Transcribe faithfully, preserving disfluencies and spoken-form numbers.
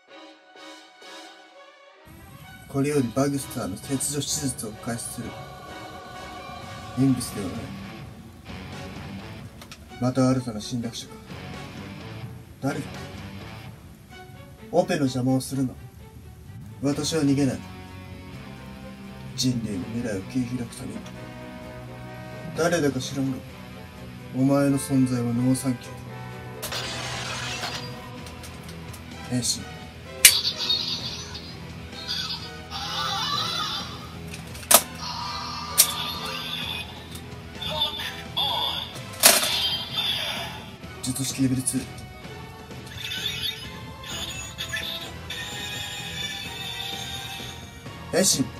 これよりバグスターの切除手術を開始する。インブスではない。また新たな侵略者か。誰だ。オペの邪魔をするな。私は逃げない。人類の未来を切り開くために。誰だか知らんが、お前の存在はノーサンキューだ。変身。術式レベルツー。変身。